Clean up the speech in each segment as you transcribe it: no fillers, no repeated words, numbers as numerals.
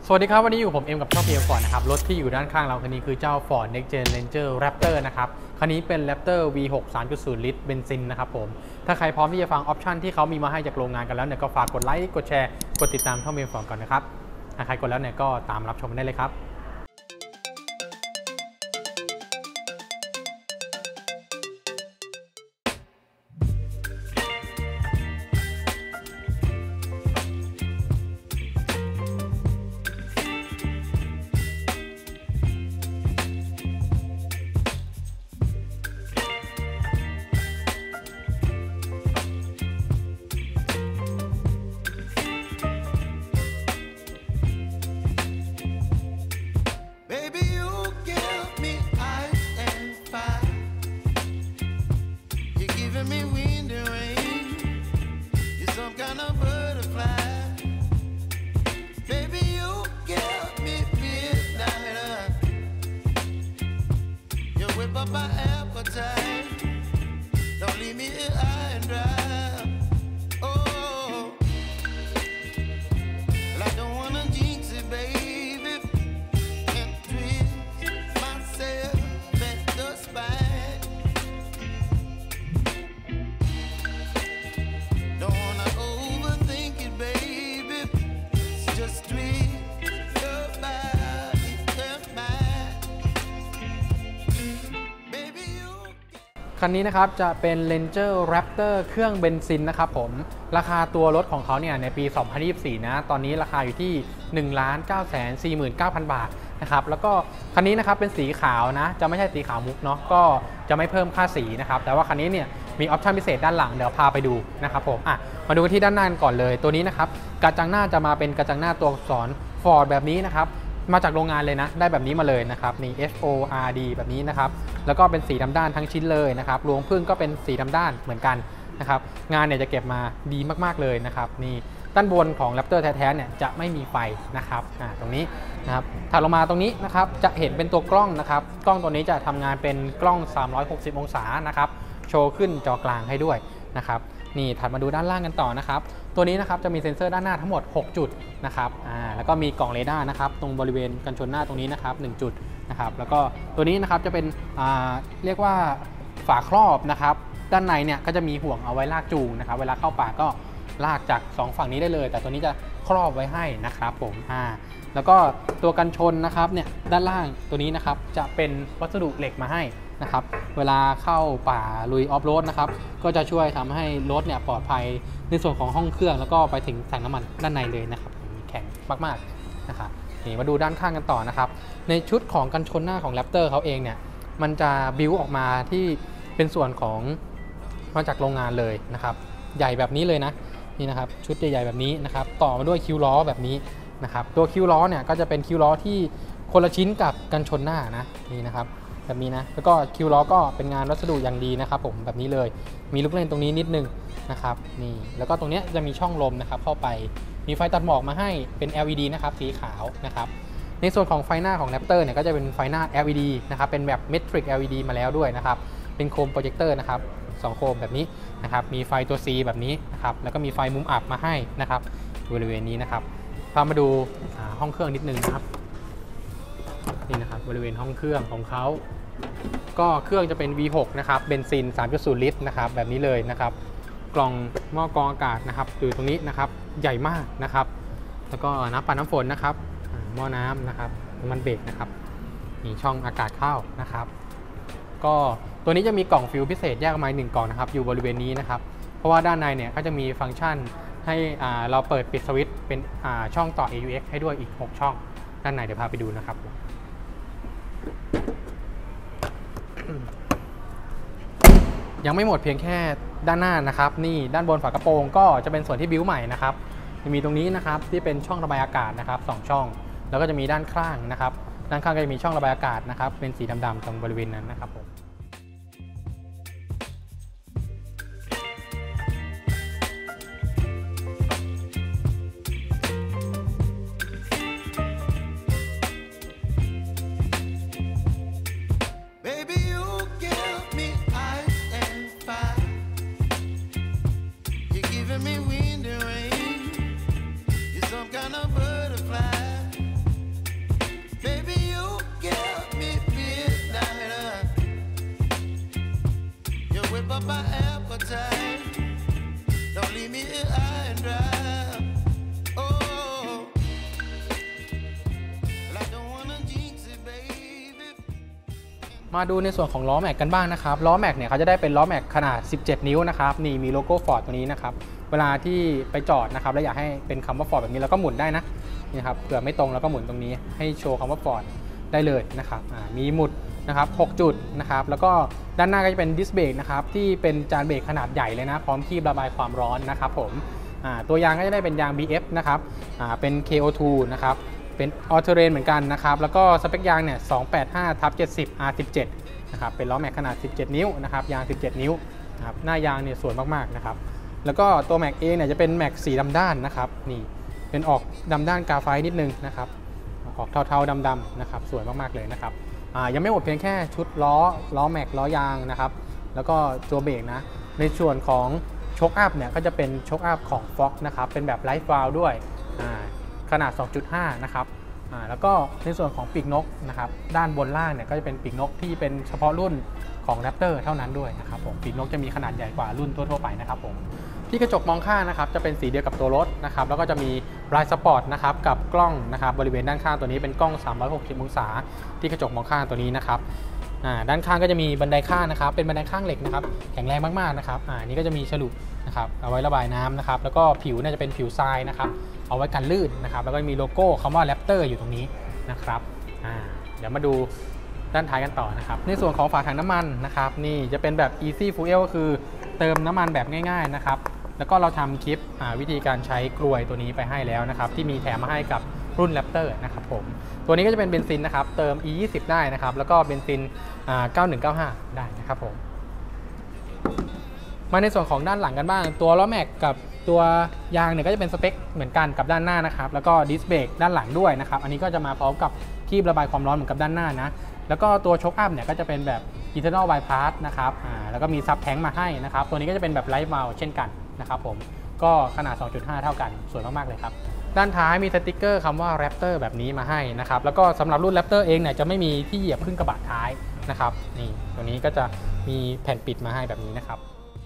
สวัสดีครับวันนี้อยู่ผมเอ็มกับช่อง PM Ford นะครับรถที่อยู่ด้านข้างเราคันนี้คือเจ้า Ford Next Gen Ranger Raptor นะครับคันนี้เป็น Raptor V6 3.0 ลิตรเบนซินนะครับผมถ้าใครพร้อมที่จะฟังออปชันที่เขามีมาให้จากโรงงานกันแล้วเนี่ยก็ฝากกดไลค์กดแชร์กดติดตามช่อง PM Ford ก่อนนะครับถ้าใครกดแล้วเนี่ยก็ตามรับชมได้เลยครับ My appetite. Don't leave me here high and dry. Oh, well, I don't wanna jinx it, baby, and twist myself at the spine. Don't wanna overthink it, baby. It's just twist your body and mine. คันนี้นะครับจะเป็น Ranger Raptor เครื่องเบนซินนะครับผมราคาตัวรถของเขาเนี่ยในปี 2024 นะตอนนี้ราคาอยู่ที่ 1,949,000 บาทนะครับแล้วก็คันนี้นะครับเป็นสีขาวนะจะไม่ใช่สีขาวมุกเนาะก็จะไม่เพิ่มค่าสีนะครับแต่ว่าคันนี้เนี่ยมีออปชันพิเศษด้านหลังเดี๋ยวพาไปดูนะครับผมมาดูกันที่ด้านหน้าก่อนเลยตัวนี้นะครับกระจังหน้าจะมาเป็นกระจังหน้าตัวอักษร Ford แบบนี้นะครับมาจากโรงงานเลยนะได้แบบนี้มาเลยนะครับนี่ FORD แบบนี้นะครับแล้วก็เป็นสีดำด้านทั้งชิ้นเลยนะครับรวงพึ่งก็เป็นสีดำด้านเหมือนกันนะครับงานเนี่ยจะเก็บมาดีมากๆเลยนะครับนี่ด้านบนของ Raptor แท้ๆเนี่ยจะไม่มีไฟนะครับตรงนี้นะครับถัดลงมาตรงนี้นะครับจะเห็นเป็นตัวกล้องนะครับกล้องตัวนี้จะทำงานเป็นกล้อง360องศานะครับโชว์ขึ้นจอกลางให้ด้วยนะครับนี่ถัดมาดูด้านล่างกันต่อนะครับตัวนี้นะครับจะมีเซ็นเซอร์ด้านหน้าทั้งหมด6จุดนะครับแล้วก็มีกล่องเรดาร์นะครับตรงบริเวณกันชนหน้าตรงนี้นะครับ1จุดนะครับแล้วก็ตัวนี้นะครับจะเป็นเรียกว่าฝาครอบนะครับด้านในเนี่ยก็จะมีห่วงเอาไว้ลากจูงนะครับเวลาเข้าป่าก็ลากจาก2ฝั่งนี้ได้เลยแต่ตัวนี้จะครอบไว้ให้นะครับผมแล้วก็ตัวกันชนนะครับเนี่ยด้านล่างตัวนี้นะครับจะเป็นวัสดุเหล็กมาให้นะครับเวลาเข้าป่าลุยออฟโรดนะครับก็จะช่วยทำให้รถเนี่ยปลอดภัยในส่วนของห้องเครื่องแล้วก็ไปถึงถังน้ำมันด้านในเลยนะครับแข็งมากๆนะครับนี่มาดูด้านข้างกันต่อนะครับในชุดของกันชนหน้าของ Raptor เขาเองเนี่ยมันจะบิวออกมาที่เป็นส่วนของมาจากโรงงานเลยนะครับใหญ่แบบนี้เลยนะนี่นะครับชุดใหญ่ๆแบบนี้นะครับต่อมาด้วยคิ้วล้อแบบนี้นะครับตัวคิ้วล้อเนี่ยก็จะเป็นคิ้วล้อที่คนละชิ้นกับกันชนหน้านะนี่นะครับแบบนี้นะแล้วก็คิ้วล้อก็เป็นงานวัสดุอย่างดีนะครับผมแบบนี้เลยมีลูกเล่นตรงนี้นิดนึงนะครับนี่แล้วก็ตรงนี้จะมีช่องลมนะครับเข้าไปมีไฟตัดหมอกมาให้เป็น LED นะครับสีขาวนะครับในส่วนของไฟหน้าของ Raptor เนี่ยก็จะเป็นไฟหน้า LED นะครับเป็นแบบ Metric LED มาแล้วด้วยนะครับเป็นโคมโปรเจคเตอร์นะครับ2โคมแบบนี้นะครับมีไฟตัว C แบบนี้นะครับแล้วก็มีไฟมุมอับมาให้นะครับบริเวณนี้นะครับพามาดูห้องเครื่องนิดนึงนะครับนี่นะครับบริเวณห้องเครื่องของเขาก็เครื่องจะเป็น V6 นะครับเบนซิน 3.0 ลิตรนะครับแบบนี้เลยนะครับกล่องหม้อกรองอากาศนะครับอยู่ตรงนี้นะครับใหญ่มากนะครับแล้วก็น้ำปั่นน้ำฝนนะครับหม้อน้ำนะครับน้ำมันเบรกนะครับมีช่องอากาศเข้านะครับก็ตัวนี้จะมีกล่องฟิวพิเศษแยกออกมา1กล่องนะครับอยู่บริเวณนี้นะครับเพราะว่าด้านในเนี่ยก็จะมีฟังก์ชันให้เราเปิดปิดสวิตช์เป็นช่องต่อ AUX ให้ด้วยอีก6ช่องด้านในเดี๋ยวพาไปดูนะครับยังไม่หมดเพียงแค่ด้านหน้านะครับนี่ด้านบนฝากระโปรงก็จะเป็นส่วนที่บิ้วใหม่นะครับจะมีตรงนี้นะครับที่เป็นช่องระบายอากาศนะครับ2ช่องแล้วก็จะมีด้านข้างนะครับด้านข้างก็จะมีช่องระบายอากาศนะครับเป็นสีดำๆตรงบริเวณนั้นนะครับผม giving me wind and rain. You're some kind of butterfly. มาดูในส่วนของล้อแม็กกันบ้างนะครับล้อแม็กเนี่ยเขาจะได้เป็นล้อแม็กขนาด17นิ้วนะครับนี่มีโลโก้ Ford ตัวนี้นะครับเวลาที่ไปจอดนะครับแล้วอยากให้เป็นคำว่า Ford แบบนี้แล้วก็หมุนได้นะนี่ครับเผื่อไม่ตรงแล้วก็หมุนตรงนี้ให้โชว์คำว่า Ford ได้เลยนะครับมีหมุดนะครับ6จุดนะครับแล้วก็ด้านหน้าก็จะเป็นดิสเบรกนะครับที่เป็นจานเบรกขนาดใหญ่เลยนะพร้อมคีบระบายความร้อนนะครับผมตัวยางก็จะได้เป็นยาง BF นะครับเป็น KO2 นะครับเป็น All Terrain เหมือนกันนะครับแล้วก็สเปคยางเนี่ย 285/70 R17 นะครับเป็นล้อแม็กขนาด17นิ้วนะครับยาง17นิ้วนะครับหน้ายางเนี่ยสวยมากๆนะครับแล้วก็ตัวแม็กเองเนี่ยจะเป็นแม็กสีดำด้านนะครับนี่เป็นออกดำด้านกาไฟนิดนึงนะครับออกเทาๆดำๆนะครับสวยมากๆเลยนะครับยังไม่หมดเพียงแค่ชุดล้อแม็กล้อยางนะครับแล้วก็ตัวเบรกนะในส่วนของโชคอัพเนี่ยก็จะเป็นโชคอัพของ Fox นะครับเป็นแบบไลฟ์วาลด้วยขนาด 2.5 นะครับแล้วก็ในส่วนของปีกนกนะครับด้านบนล่างเนี่ยก็จะเป็นปีกนกที่เป็นเฉพาะรุ่นของ Raptor เท่านั้นด้วยนะครับผมปีกนกจะมีขนาดใหญ่กว่ารุ่นทั่วๆไปนะครับผมที่กระจกมองข้างนะครับจะเป็นสีเดียวกับตัวรถนะครับแล้วก็จะมีลายสปอร์ตนะครับกับกล้องนะครับบริเวณด้านข้างตัวนี้เป็นกล้อง360องศาที่กระจกมองข้างตัวนี้นะครับด้านข้างก็จะมีบันไดข้างนะครับเป็นบันไดข้างเหล็กนะครับแข็งแรงมากๆนะครับนี่ก็จะมีฉลุนะครับเอาไว้ระบายน้ำนะครับแล้วก็ผิวน่าจะเป็นผิวทรายนะครับเอาไว้กันลื่นนะครับแล้วก็มีโลโก้คำว่า Raptor อยู่ตรงนี้นะครับเดี๋ยวมาดูด้านท้ายกันต่อนะครับในส่วนของฝาถังน้ำมันนะครับนี่จะเป็นแบบ Easy Fuel ก็คือเติมน้ำมันแบบง่ายๆนะครับแล้วก็เราทำคลิปวิธีการใช้กลวยตัวนี้ไปให้แล้วนะครับที่มีแถมมาให้กับรุ่น Raptor นะครับผมตัวนี้ก็จะเป็นเบนซินนะครับเติม E20 ได้นะครับแล้วก็เบนซิน9195ได้นะครับผมมาในส่วนของด้านหลังกันบ้างตัวล้อแม็กกับตัวยางเนี่ยก็จะเป็นสเปคเหมือนกันกับด้านหน้านะครับแล้วก็ดิสเบรกด้านหลังด้วยนะครับอันนี้ก็จะมาพร้อมกับคีบระบายความร้อนเหมือนกับด้านหน้านะแล้วก็ตัวโชคอัพเนี่ยก็จะเป็นแบบ internal bypass นะครับแล้วก็มีซับแท้งมาให้นะครับตัวนี้ก็จะเป็นแบบไลฟ์วาลเช่นกันนะครับผมก็ขนาด 2.5 เท่ากันสวยมากๆเลยครับด้านท้ายมีสติกเกอร์คำว่า Raptor แบบนี้มาให้นะครับแล้วก็สำหรับรุ่น Raptor เองเนี่ยจะไม่มีที่เหยียบขึ้นกระบะท้ายนะครับนี่ตัวนี้ก็จะมีแผ่นปิดมาให้แบบนี้นะครับ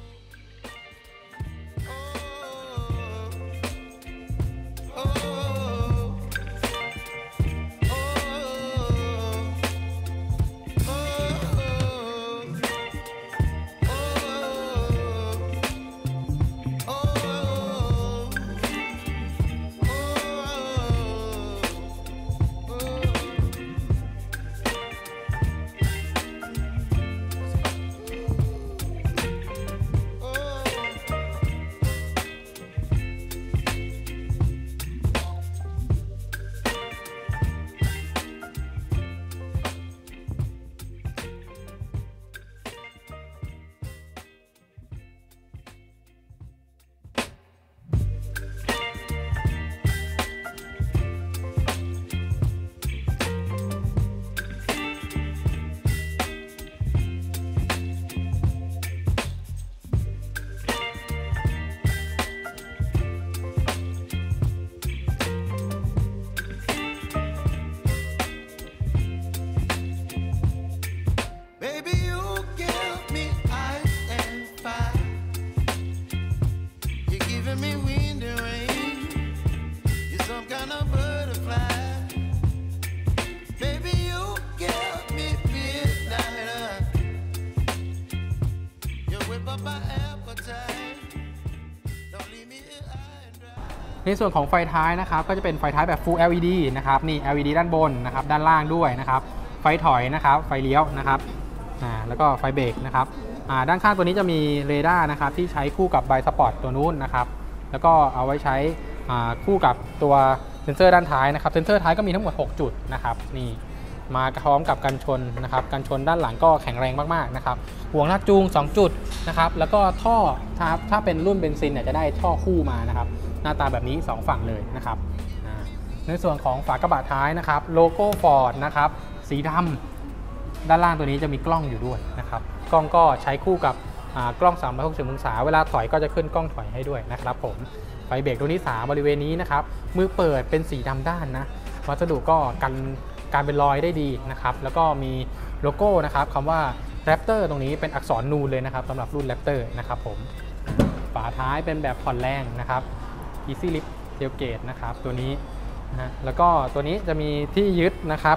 ในส่วนของไฟท้ายนะครับก็จะเป็นไฟท้ายแบบ Full LED นะครับนี่ LED ด้านบนนะครับด้านล่างด้วยนะครับไฟถอยนะครับไฟเลี้ยวนะครับแล้วก็ไฟเบรกนะครับด้านข้างตัวนี้จะมีเรดาร์นะครับที่ใช้คู่กับไบสปอร์ตตัวนู้นนะครับแล้วก็เอาไว้ใช้คู่กับตัวเซ็นเซอร์ด้านท้ายนะครับเซ็นเซอร์ท้ายก็มีทั้งหมด6จุดนะครับนี่มาพร้อมกับกันชนนะครับกันชนด้านหลังก็แข็งแรงมากๆนะครับห่วงลากจูง2จุดนะครับแล้วก็ท่อถ้าเป็นรุ่นเบนซินเนี่ยจะได้ท่อคู่มานะครับหน้าตาแบบนี้2ฝั่งเลยนะครับในส่วนของฝากระบะท้ายนะครับโลโก้ Ford นะครับสีดำด้านล่างตัวนี้จะมีกล้องอยู่ด้วยนะครับกล้องก็ใช้คู่กับกล้อง360องศาเวลาถอยก็จะขึ้นกล้องถอยให้ด้วยนะครับผมไฟเบรกตัวนี้บริเวณนี้นะครับมือเปิดเป็นสีดำด้านนะวัสดุก็กันการเป็นรอยได้ดีนะครับแล้วก็มีโลโก้นะครับคำว่า Raptor ตรงนี้เป็นอักษรนูนเลยนะครับสำหรับรุ่น Raptor นะครับผมฝาท้ายเป็นแบบผ่อนแรงนะครับ Easy Lift Tailgate นะครับตัวนี้นะแล้วก็ตัวนี้จะมีที่ยึดนะครับ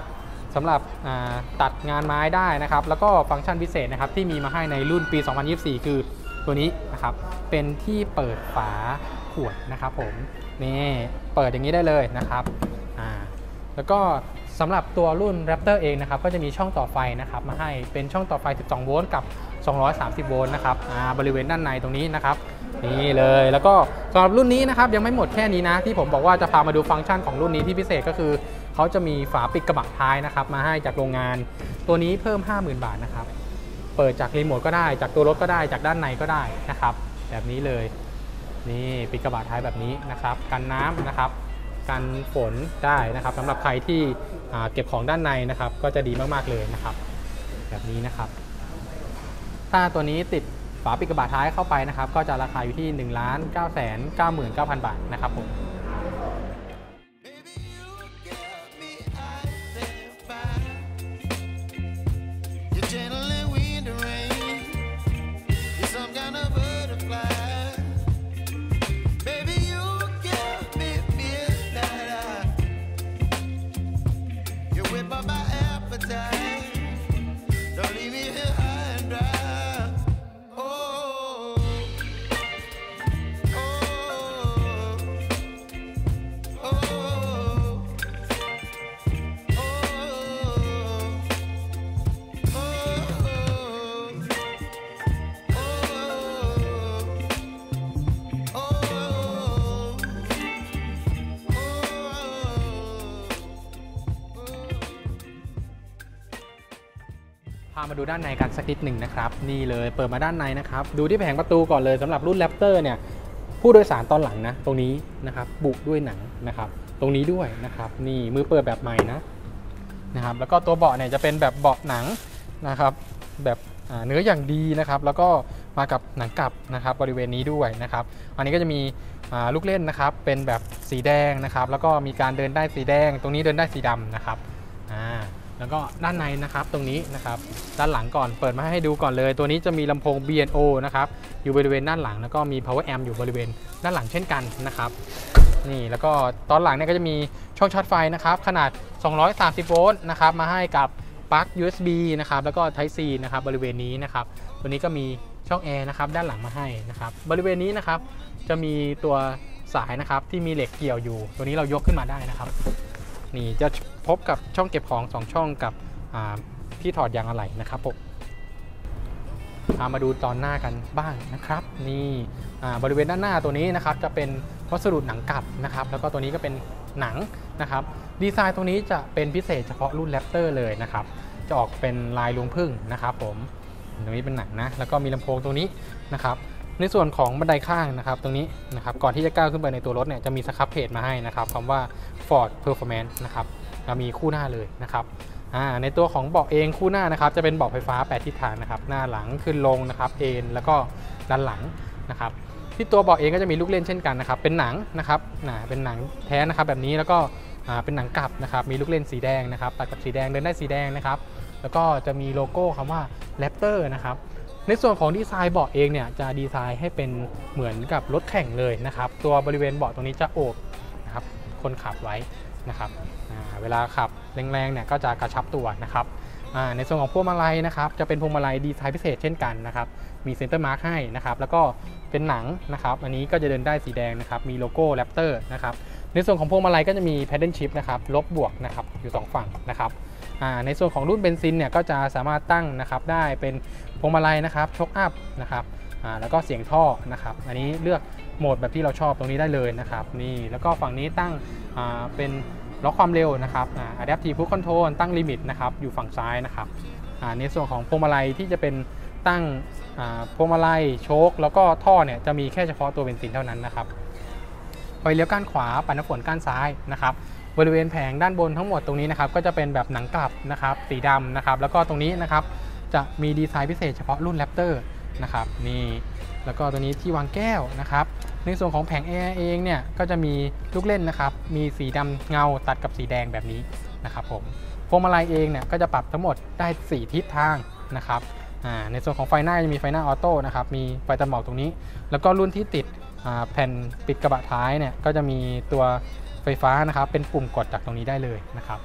สำหรับตัดงานไม้ได้นะครับแล้วก็ฟังก์ชันพิเศษนะครับที่มีมาให้ในรุ่นปี 2024 คือตัวนี้นะครับเป็นที่เปิดฝาขวดนะครับผมนี่เปิดอย่างนี้ได้เลยนะครับแล้วก็สำหรับตัวรุ่น Raptor เองนะครับก็จะมีช่องต่อไฟนะครับมาให้เป็นช่องต่อไฟ 12 โวลต์กับ 230 โวลต์นะครับบริเวณด้านในตรงนี้นะครับนี่เลยแล้วก็สำหรับรุ่นนี้นะครับยังไม่หมดแค่นี้นะที่ผมบอกว่าจะพามาดูฟังก์ชันของรุ่นนี้ที่พิเศษก็คือเขาจะมีฝาปิดกระบะท้ายนะครับมาให้จากโรงงานตัวนี้เพิ่ม 50,000 บาทนะครับเปิดจากรีโมทก็ได้จากตัวรถก็ได้จากด้านในก็ได้นะครับแบบนี้เลยนี่ปิดกระบะท้ายแบบนี้นะครับกันน้ำนะครับกันฝนได้นะครับสำหรับใครที่เก็บของด้านในนะครับก็จะดีมากๆเลยนะครับแบบนี้นะครับถ้าตัวนี้ติดฝาปิดกระบะท้ายเข้าไปนะครับก็จะราคาอยู่ที่ 1,999,000 บาทนะครับผมมาดูด้านในกันสักนิดหนึ่งนะครับนี่เลยเปิดมาด้านในนะครับดูที่แผงประตูก่อนเลยสำหรับรุ่น Raptor เนี่ยผู้โดยสารตอนหลังนะตรงนี้นะครับบุด้วยหนังนะครับตรงนี้ด้วยนะครับนี่มือเปิดแบบใหม่นะครับแล้วก็ตัวเบาะเนี่ยจะเป็นแบบเบาะหนังนะครับแบบเนื้ออย่างดีนะครับแล้วก็มากับหนังกลับนะครับบริเวณนี้ด้วยนะครับอันนี้ก็จะมีลูกเล่นนะครับเป็นแบบสีแดงนะครับแล้วก็มีการเดินได้สีแดงตรงนี้เดินได้สีดำนะครับแล้วก็ด้านในนะครับตรงนี้นะครับด้านหลังก่อนเปิดมาให้ดูก่อนเลยตัวนี้จะมีลำโพง B&O นะครับอยู่บริเวณด้านหลังแล้วก็มี Power Amp อยู่บริเวณด้านหลังเช่นกันนะครับนี่แล้วก็ตอนหลังเนี่ยก็จะมีช่องชาร์จไฟนะครับขนาด230โวลต์นะครับมาให้กับปลั๊ก USB นะครับแล้วก็ Type C นะครับบริเวณนี้นะครับตัวนี้ก็มีช่องแอร์นะครับด้านหลังมาให้นะครับบริเวณนี้นะครับจะมีตัวสายนะครับที่มีเหล็กเกี่ยวอยู่ตัวนี้เรายกขึ้นมาได้นะครับนี่จะพบกับช่องเก็บของ2ช่องกับที่ถอดยางอะไหล่นะครับผมมาดูตอนหน้ากันบ้างนะครับนี่บริเวณด้านหน้าตัวนี้นะครับจะเป็นวัสดุหนังกลับนะครับแล้วก็ตัวนี้ก็เป็นหนังนะครับดีไซน์ตรงนี้จะเป็นพิเศษเฉพาะรุ่น Raptor เลยนะครับจะออกเป็นลายรวงผึ้งนะครับผมตรงนี้เป็นหนังนะแล้วก็มีลำโพงตรงนี้นะครับในส่วนของบันไดข้างนะครับตรงนี้นะครับก่อนที่จะก้าวขึ้นไปในตัวรถเนี่ยจะมีสครับเพจมาให้นะครับคำว่า Ford Performance นะครับเรามีคู่หน้าเลยนะครับในตัวของเบาะเองคู่หน้านะครับจะเป็นเบาะไฟฟ้า8ทิศทางนะครับหน้าหลังขึ้นลงนะครับเอนแล้วก็ด้านหลังนะครับที่ตัวเบาะเองก็จะมีลูกเล่นเช่นกันนะครับเป็นหนังนะครับเป็นหนังแท้นะครับแบบนี้แล้วก็เป็นหนังกลับนะครับมีลูกเล่นสีแดงนะครับตัดกับสีแดงเดินได้สีแดงนะครับแล้วก็จะมีโลโก้คำว่า Raptor นะครับในส่วนของดีไซน์เบาะเองเนี่ยจะดีไซน์ให้เป็นเหมือนกับรถแข่งเลยนะครับตัวบริเวณเบาะตรงนี้จะโอบนะครับคนขับไว้นะครับเวลาขับแรงๆเนี่ยก็จะกระชับตัวนะครับในส่วนของพวงมาลัยนะครับจะเป็นพวงมาลัยดีไซน์พิเศษเช่นกันนะครับมีเซ็นเตอร์มาร์คให้นะครับแล้วก็เป็นหนังนะครับอันนี้ก็จะเดินได้สีแดงนะครับมีโลโก้ Raptor นะครับในส่วนของพวงมาลัยก็จะมี Paddle Shift นะครับลบบวกนะครับอยู่2ฝั่งนะครับในส่วนของรุ่นเบนซินเนี่ยก็จะสามารถตั้งนะครับได้เป็นพวงมาลัยนะครับช็อคอัพนะครับแล้วก็เสียงท่อนะครับอันนี้เลือกโหมดแบบที่เราชอบตรงนี้ได้เลยนะครับนี่แล้วก็ฝั่งนี้ตั้งเป็นล็อกความเร็วนะครับAdaptive Cruise Control ตั้งลิมิตนะครับอยู่ฝั่งซ้ายนะครับในส่วนของพวงมาลัยที่จะเป็นตั้งพวงมาลัยโชคแล้วก็ท่อเนี่ยจะมีแค่เฉพาะตัวเบนซินเท่านั้นนะครับไฟเลี้ยวก้านขวาปัดน้ำฝนก้านซ้ายนะครับบริเวณแผงด้านบนทั้งหมดตรงนี้นะครับก็จะเป็นแบบหนังกลับนะครับสีดำนะครับแล้วก็ตรงนี้นะครับจะมีดีไซน์พิเศษเฉพาะรุ่น Raptor นะครับนี่แล้วก็ตัวนี้ที่วางแก้วนะครับในส่วนของแผงแอร์เองเนี่ยก็จะมีลูกเล่นนะครับมีสีดำเงาตัดกับสีแดงแบบนี้นะครับผมพวงมาลัยเองเนี่ยก็จะปรับทั้งหมดได้4ทิศทางนะครับในส่วนของไฟหน้าจะมีไฟหน้าออโต้นะครับมีไฟตัดหมอกตรงนี้แล้วก็รุ่นที่ติดแผ่นปิดกระบะท้ายเนี่ยก็จะมีตัวไฟฟ้านะครับเป็นปุ่มกดจากตรงนี้ได้เลยนะครับ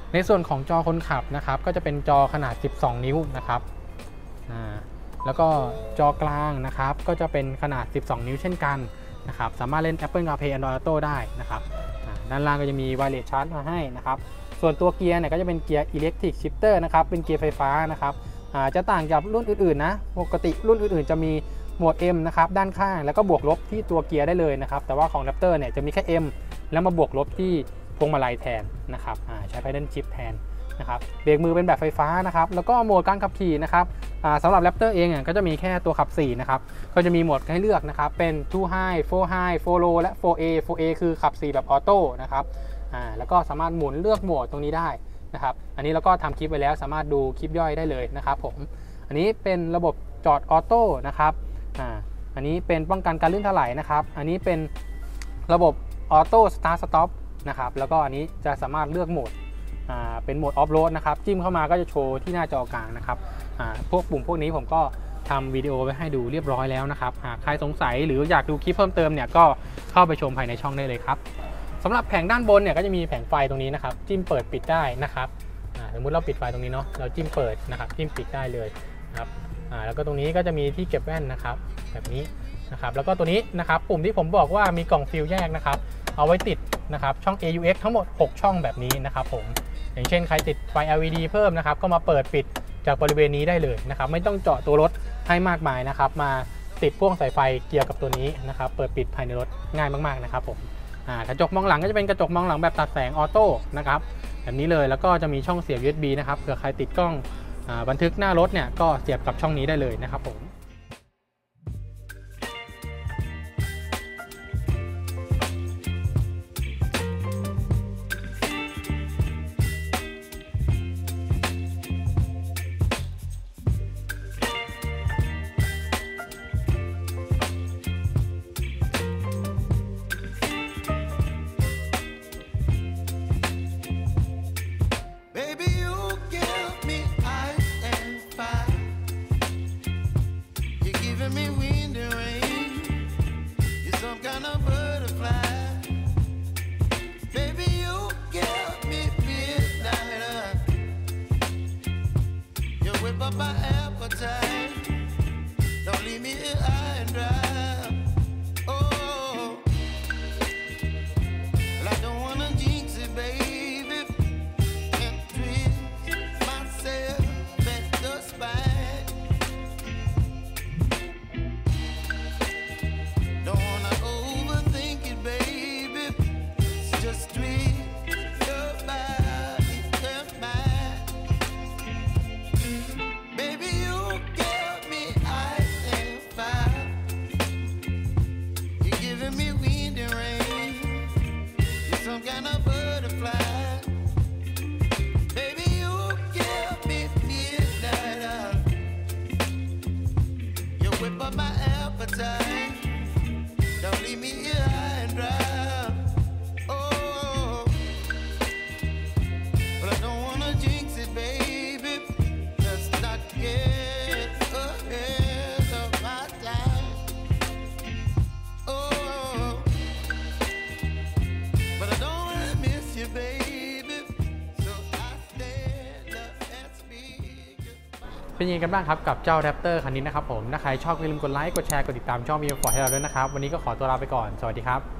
ในส่วนของจอคนขับนะครับก็จะเป็นจอขนาด 12 นิ้วนะครับแล้วก็จอกลางนะครับก็จะเป็นขนาด 12 นิ้วเช่นกันนะครับสามารถเล่น Apple CarPlay Android Auto ได้นะครับด้านล่างก็จะมี Wireless Charge มาให้นะครับส่วนตัวเกียร์เนี่ยก็จะเป็นเกียร์ Electric Shifter นะครับเป็นเกียร์ไฟฟ้านะครับจะต่างจากรุ่นอื่นๆนะปกติรุ่นอื่นๆจะมีโหมด M นะครับด้านข้างแล้วก็บวกลบที่ตัวเกียร์ได้เลยนะครับแต่ว่าของ Raptor เนี่ยจะมีแค่ M แล้วมาบวกลบที่พวงมาลัยแทนนะครับใช้ Paddle Shift แทนนะครับเบรกมือเป็นแบบไฟฟ้านะครับแล้วก็โหมดการขับขี่นะครับสำหรับ Raptor เองก็จะมีแค่ตัวขับ4นะครับก็จะมีโหมดให้เลือกนะครับเป็น 2 High 4 High 4 Low และ 4A 4A คือขับ4แบบออโต้นะครับแล้วก็สามารถหมุนเลือกโหมดตรงนี้ได้นะครับอันนี้เราก็ทำคลิปไว้แล้วสามารถดูคลิปย่อยได้เลยนะครับผมอันนี้เป็นระบบจอดออโต้นะครับอันนี้เป็นป้องกันการลื่นถลายนะครับอันนี้เป็นระบบออโต้สตาร์ทสต็อปนะครับแล้วก็อันนี้จะสามารถเลือกโหมดเป็นโหมดออฟโรดนะครับจิ้มเข้ามาก็จะโชว์ที่หน้าจอกลางนะครับพวกปุ่มพวกนี้ผมก็ทำวิดีโอไว้ให้ดูเรียบร้อยแล้วนะครับหากใครสงสัยหรืออยากดูคลิปเพิ่มเติมเนี่ยก็เข้าไปชมภายในช่องได้เลยครับสำหรับแผงด้านบนเนี่ยก็จะมีแผงไฟตรงนี้นะครับจิ้มเปิดปิดได้นะครับสมมุติเราปิดไฟตรงนี้เนาะเราจิ้มเปิดนะครับจิ้มปิดได้เลยนะครับแล้วก็ตรงนี้ก็จะมีที่เก็บแว่นนะครับแบบนี้นะครับแล้วก็ตัวนี้นะครับปุ่มที่ผมบอกว่ามีกล่องฟิลแยกนะครับเอาไว้ติดนะครับช่อง AUX ทั้งหมด6ช่องแบบนี้นะครับผมอย่างเช่นใครติดไฟ LED เพิ่มนะครับก็มาเปิดปิดจากบริเวณนี้ได้เลยนะครับไม่ต้องเจาะตัวรถให้มากมายนะครับมาติดพ่วงสายไฟเกี่ยวกับตัวนี้นะครับเปิดปิดภายในรถง่ายมากๆนะครับผมกระจกมองหลังก็จะเป็นกระจกมองหลังแบบตัดแสงออโต้นะครับแบบนี้เลยแล้วก็จะมีช่องเสียบ USB นะครับเผื่อใครติดกล้องบันทึกหน้ารถเนี่ยก็เสียบกับช่องนี้ได้เลยนะครับผม เป็นยังไงกันบ้างครับกับเจ้า Raptor คันนี้นะครับผมถ้าใครชอบอย่าลืมกดไลค์กดแชร์กดติดตามช่อง VF Ford ให้เราด้วยนะครับวันนี้ก็ขอตัวลาไปก่อนสวัสดีครับ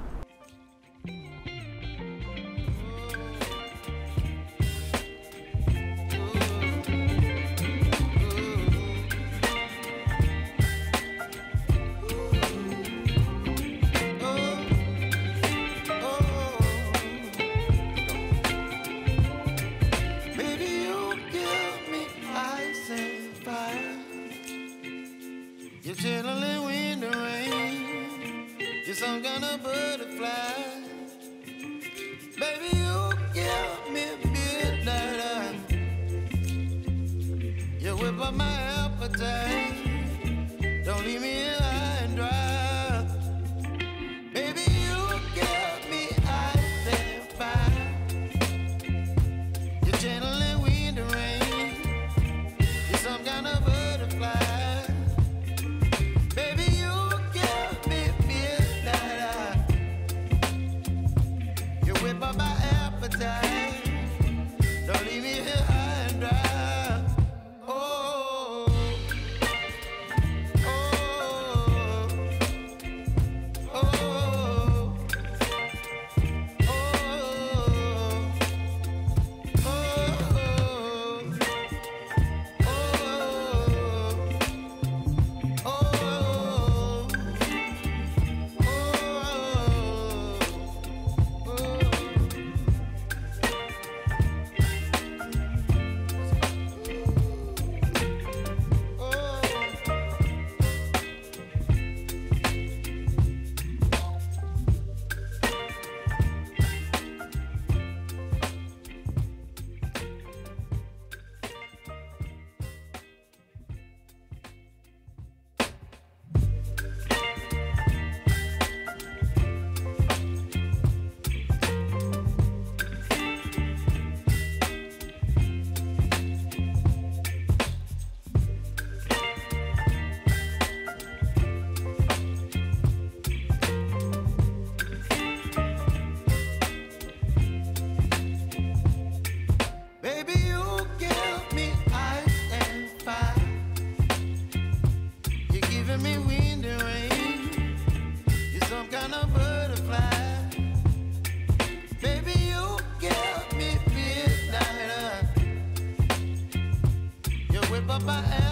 You're chilling in the rain. You're some kind of bird my